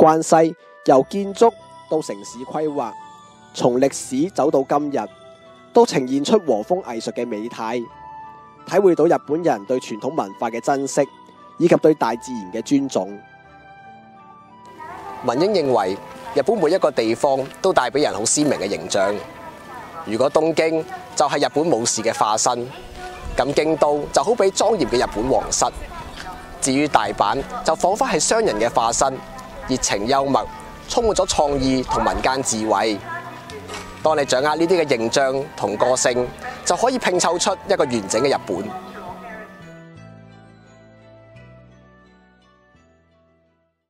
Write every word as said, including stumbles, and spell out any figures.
關西由建築到城市規劃，從歷史走到今日，都呈現出和風藝術嘅美態，體會到日本人對傳統文化嘅珍惜，以及對大自然嘅尊重。 文英認為，日本每一個地方都帶俾人好鮮明嘅形象。如果東京就係日本武士嘅化身，咁京都就好比莊嚴嘅日本皇室。至於大阪就彷彿係商人嘅化身，熱情幽默，充滿咗創意同民間智慧。當你掌握呢啲嘅形象同個性，就可以拼湊出一個完整嘅日本。